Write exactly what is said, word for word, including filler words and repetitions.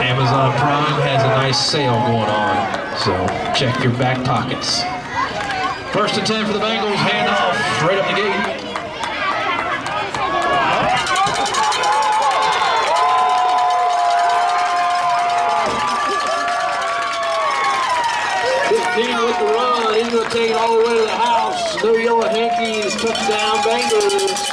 Amazon Prime has a nice sale going on, so check your back pockets. First and ten for the Bengals, handoff right up the gate. fifteen with the run, he's going to take it all the way to the house. New York Yankees touchdown Bengals.